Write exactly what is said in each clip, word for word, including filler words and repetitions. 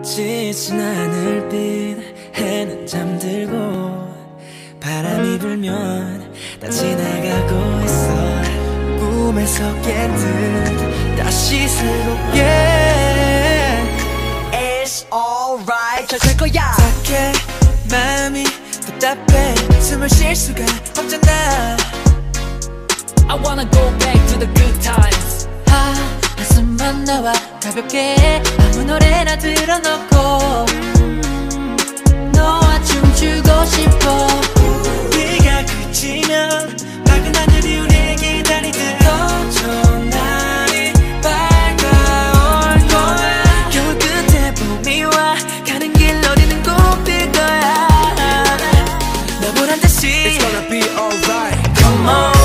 지친 하늘빛 해는 잠들고 바람이 불면 다 지나가고 있어. 꿈에서 깬 듯 다시 새롭게 It's alright 잘 될 거야. 착해 마음이 답답해 숨을 쉴 수가 없잖아. I wanna go back to the good times. 아, 한숨만 나와 가볍게 아무 노래나 틀어놓고 너와 춤추고 싶어. 네가 그치면 밝은 하늘이 우리를 기다리듯 더 좋은 날이 밝아올 거야. 겨울 끝에 봄이 와 가는 길 어디는 꼭 필 거야. 나 보란 듯이 It's gonna be alright. Come on.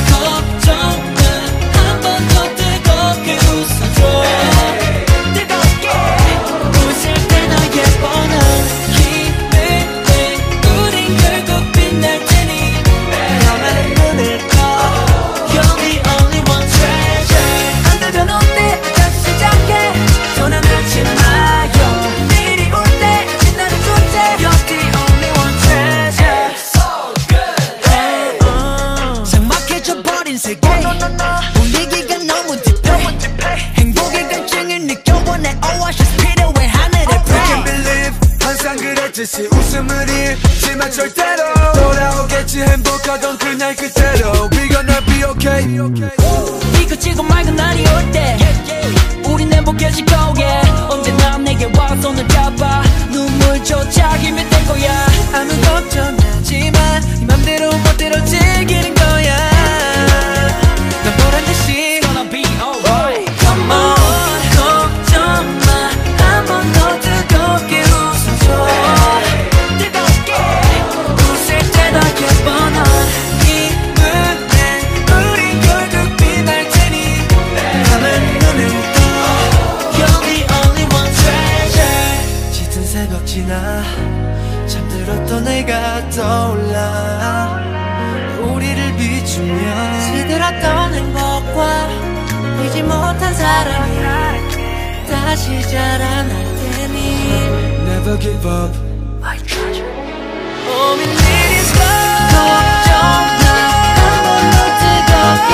분위기가 너무 딥해. 행복의 갈증을 느껴워 내 oasis 필요해 하늘에 pray. I can't believe 항상 그랬듯이 웃음을 잃지만 절대로 돌아오겠지 행복하던 그날 그대로 We gonna be okay. 이거 지고 맑은 날이 올 때 우린 행복해질 거야. 언제나 내게 와 손을 잡아 눈물조차 힘이 될 거야. 아무 걱정하지 마. 네 맘대로 멋대로 즐기는 거야. 난 보란 듯이 Gonna be alright. Come on 걱정 마. 한 번 더 뜨겁게 웃어줘. 뜨겁게 웃을 때 더 예뻐 넌 이 눈에 우린 결국 빛날 테니 감은 눈을 떠. You're the only one treasure. 짙은 새벽 지나 잠들었던 내가 떠올라 우리를 비추며 시들었던 행복과 잊지 못한 사랑이 다시 자라날 테니 Never give up. My treasure. All we need is love. 걱정 마. 한 번 더 뜨겁게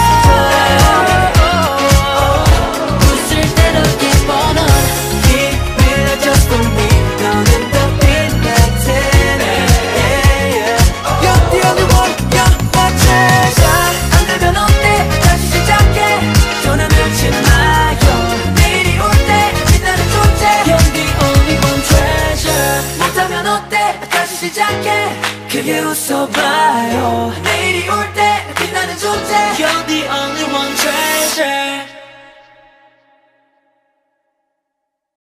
웃어줘. 웃을 때 더 예뻐 넌 Keep it just for me. 너는 더 빛날 테니 You're the only one, you're my treasure. 안 되면 어때 다시 시작해. 또 난 놓지 마요. 내일이 올 때 빛나는 존재. You're the only one treasure. 못하면 어때 다시 시작해. 크게 웃어봐요. 내일이 올 때 빛나는 존재. You're the only one treasure.